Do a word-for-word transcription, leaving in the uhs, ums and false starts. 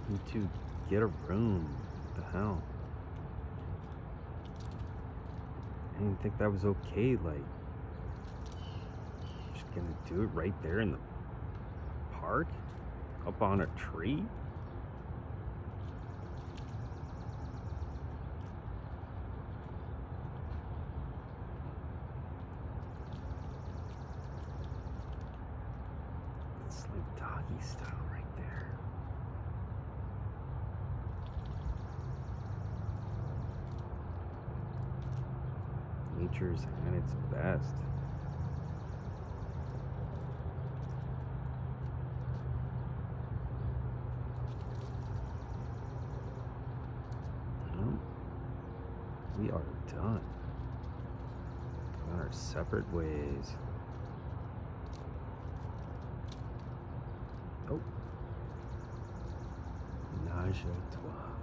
Need to get a room. What the hell? I didn't think that was okay. Like, just gonna do it right there in the park? Up on a tree? It's like doggy style right there. Nature's at its best. Well, we are done. On our separate ways. Oh. Menage a trois.